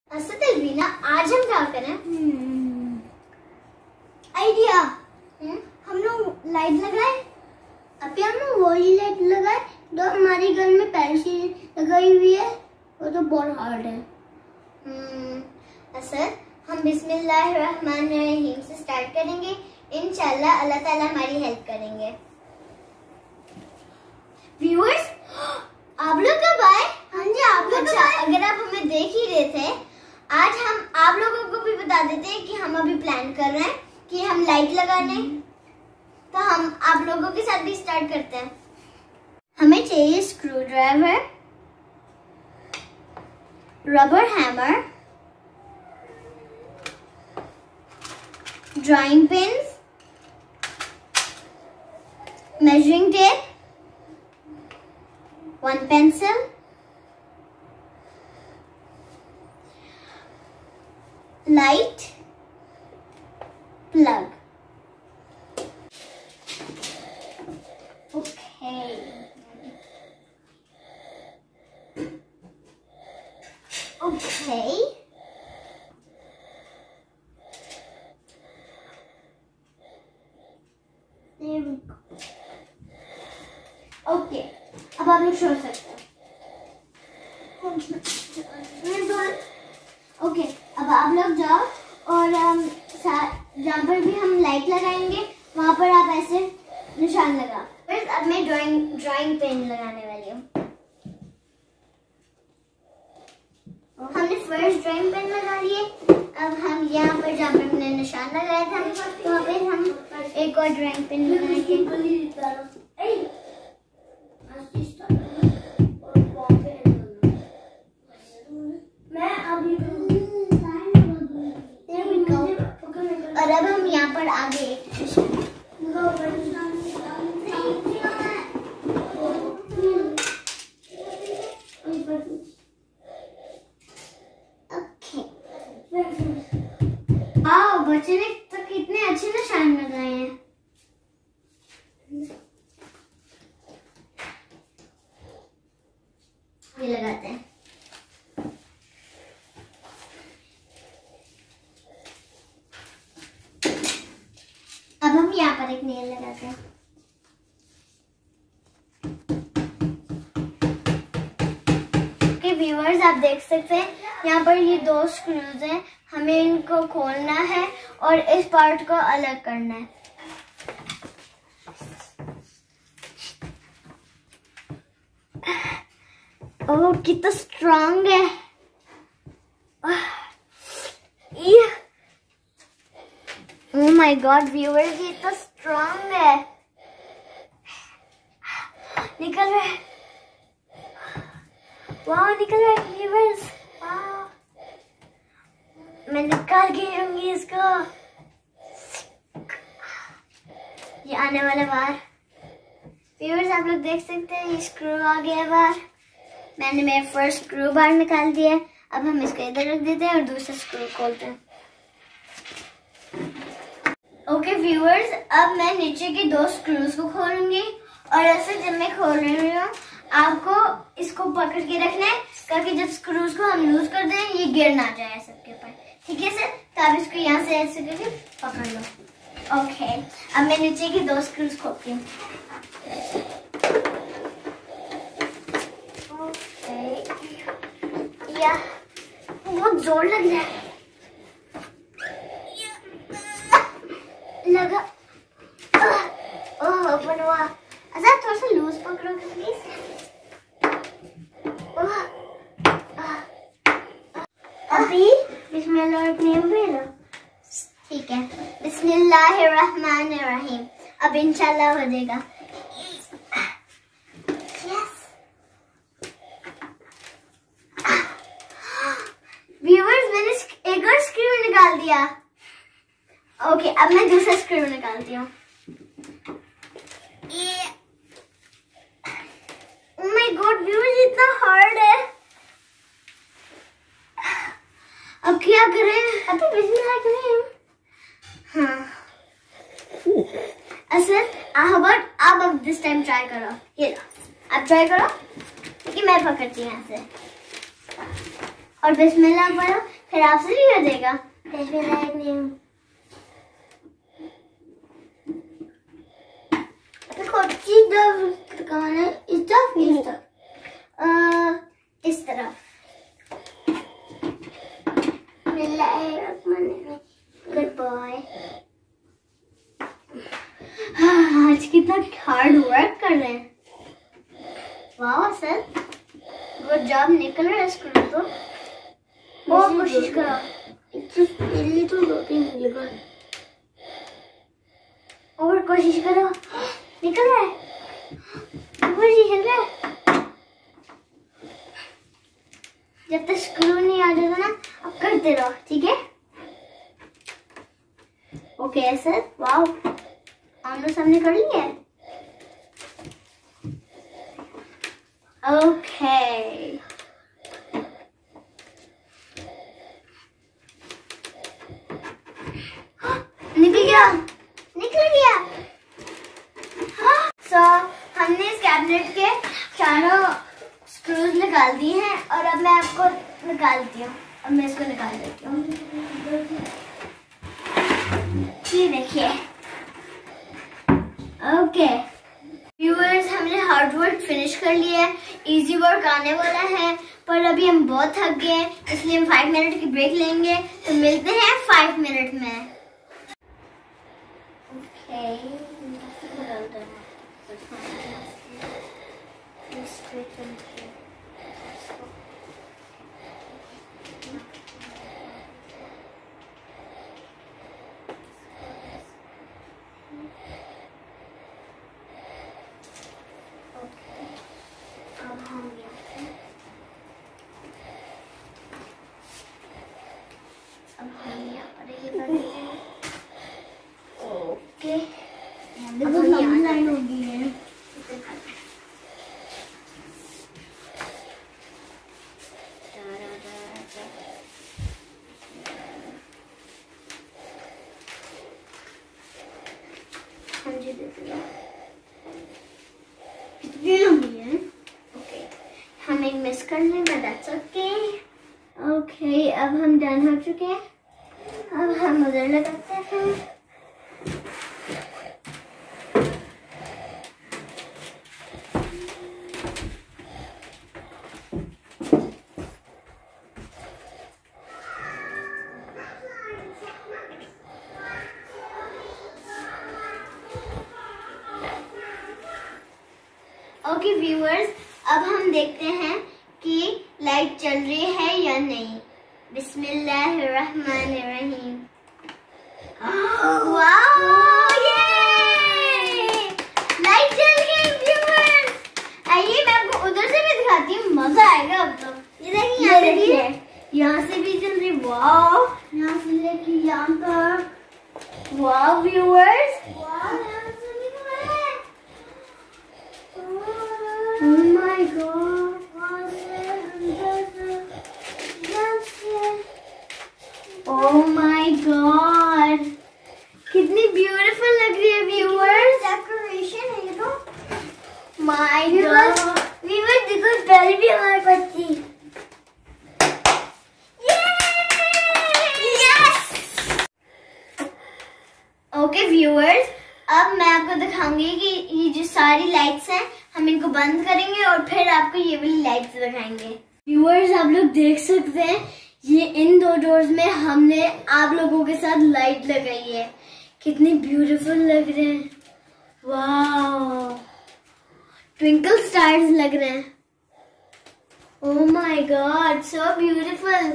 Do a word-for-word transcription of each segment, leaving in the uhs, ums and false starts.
तलवीना, आज हम क्या करें? आइडिया। हम लोग लाइट लगाए। अभी हम लोग वही लाइट लगाए जो हमारी घर में पहले से लगाई हुई है, वो तो बहुत हार्ड है। असद, हम बिस्मिल्लाहिर्रहमानिर्रहीम से स्टार्ट करेंगे। इंशाल्लाह अल्लाह ताला हमारी हेल्प करेंगे। व्यूअर्स, आप लोग कब आए? हाँ जी, आप लोग अच्छा, अगर आप हमें देख ही रहे थे, आज हम आप लोगों को भी बता देते हैं कि हम अभी प्लान कर रहे हैं कि हम लाइट लगाने, तो हम आप लोगों के साथ भी स्टार्ट करते हैं। हमें चाहिए screwdriver, rubber hammer, drawing pens, measuring tape, one pencil, light, plug. Okay, okay, okay, अब आप लोग छोड़ सकते हैं। ओके, अब आप लोग जाओ और जहाँ पर भी हम लाइट लगाएंगे वहाँ पर आप ऐसे निशान लगा। फिर अब मैं ड्राइंग ड्राइंग पेन लगाने वाली हूँ। हमने फर्स्ट ड्राइंग पेन लगा लिए। अब हम यहाँ पर जहाँ पर हमने निशान लगाया था वहाँ पे हम एक और ड्राइंग पेन लगाएंगे। और अब हम यहाँ पर आगे आओ, बच्चे ने तो कितने अच्छे निशान लगाए हैं। ये लगाते हैं। अब हम यहाँ पर एक नेल लगाते हैं। ओके व्यूअर्स, आप देख सकते हैं यहाँ पर ये दो स्क्रूज हैं। हमें इनको खोलना है और इस पार्ट को अलग करना है। ओह, कितना स्ट्रांग है। ये ओह माय गॉड व्यूअर्स, ये तो स्ट्रांग है। निकल रहा है, वाह निकल रहा है व्यूअर्स। मैं निकाल के रहूंगी इसको। ये आने वाला बाहर। व्यूअर्स, आप लोग देख सकते हैं ये स्क्रू आ गया बाहर। मैंने मेरा फर्स्ट स्क्रू बाहर निकाल दिया। अब हम इसको इधर रख देते हैं और दूसरा स्क्रू खोलते हैं। ओके व्यूअर्स, अब मैं नीचे के दो स्क्रूज को खोलूंगी और ऐसे जब मैं खोल रही हूँ आपको इसको पकड़ के रखना है ताकि जब स्क्रूज को हम लूज कर दें ये गिर ना जाए सबके ऊपर। ठीक है सर, तो आप इसको यहाँ से ऐसे करके पकड़ लो। ओके, अब मैं नीचे की दो स्क्रूज खोलती हूँ। ओके, या बहुत जोर लग रहा है। लगा, ओह ओपन हुआ। अच्छा थोड़ा सा लूज पकड़ोगे प्लीज। अभी बिस्मिल्लाहिर्रहमानिर्रहीम। ठीक है, बिस्मिल्लाहिर्रहमानिर्रहीम। अब इंशाल्लाह हो जाएगा। यस व्यूअर्स, मैंने एक और स्क्रू निकाल दिया। ओके okay, अब मैं दूसरा स्क्रू निकालती हूँ। ओह माय गॉड व्यूअर्स, इतना हार्ड है। अब क्या करें? अभी बिस्मिल्लाह करें। हाँ असद, how about आप अब दिस टाइम ट्राई करो। ये लो, आप ट्राई करो। ठीक है, मैं पकड़ती हूँ यहाँ से और बिस्मिल्लाह पढ़ो फिर आपसे भी हो जाएगा। ऐसे लायक नहीं हूँ। कौन-सी तरफ कहाँ है? इस तरफ इस तरफ इस तरफ। Good boy. आज कितना हार्ड वर्क कर रहे हैं। वाह सर, गुड जॉब। निकल रहा है स्क्रू तो। बहुत कोशिश करो। इतनी तो दो तीन निकल। और कोशिश करो। निकल रहा है। निकल रहा है। जब तक स्क्रू नहीं आ जाता ना, अब करते रहो, ठीक है? ओके सर, वाओ, आमने सामने कर लिया। ओके, निकल गया, निकल गया। सो so, हमने इस कैबिनेट के चारों स्क्रूज निकाल दिए हैं और अब मैं आपको निकालती हूँ। अब मैं इसको निकाल देती हूँ। ये देखिए। ओके व्यूअर्स, हमने हार्ड वर्क फिनिश कर लिया है। इजी वर्क आने वाला है, पर अभी हम बहुत थक गए हैं, इसलिए हम फाइव मिनट की ब्रेक लेंगे। तो मिलते हैं फाइव मिनट में। ओके ओके, देखो लंबी लाइन हो गई है। कितनी लंबी है? ओके, हम एक मिस कर लें, but that's okay। ओके, अब हम डन हो चुके हैं। अब हम उधर लगाते हैं। ओके व्यूअर्स, अब हम देखते हैं कि लाइट चल रही है या नहीं। बिस्मिल्लाहिर्रहमानिर्रहीम। वाओ, ये लाइट जल गई व्यूअर्स। आइए मैं आपको उधर से भी दिखाती हूँ, मजा आएगा। अब तो ये देखिए, यहाँ देखिए, यहाँ से भी चल रही। वाओ, यहाँ से लेके यहाँ तक। Wow viewers, oh my god, oh my god, कितनी ब्यूटीफुल लग रही है व्यूअर्स। डेकोरेशन है ये तो। my god, व्यूअर्स देखो, बेल भी हमारे पास थी। ओके व्यूअर्स, अब मैं आपको दिखाऊंगी कि ये जो सारी लाइट्स हैं, हम इनको बंद करेंगे और फिर आपको ये वाली लाइट्स दिखाएंगे। व्यूअर्स, आप लोग देख सकते हैं, ये इन दो डोर्स में हमने आप लोगों के साथ लाइट लगाई है। कितनी ब्यूटीफुल लग रहे हैं। वाह, ट्विंकल स्टार्स लग रहे हैं। Oh my god, so beautiful.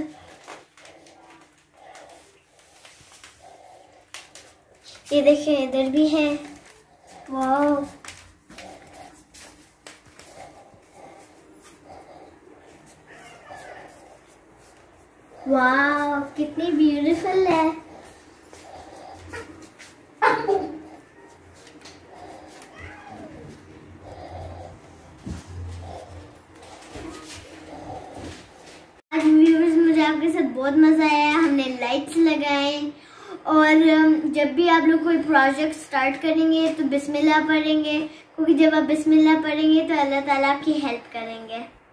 ये देखिए, इधर भी है। वाह, वाह, कितनी ब्यूटीफुल है। आज व्यूअर्स, मुझे आपके साथ बहुत मजा आया। हमने लाइट्स लगाए और जब भी आप लोग कोई प्रोजेक्ट स्टार्ट करेंगे तो बिस्मिल्लाह पढ़ेंगे, क्योंकि जब आप बिस्मिल्लाह पढ़ेंगे तो अल्लाह ताला आपकी हेल्प करेंगे।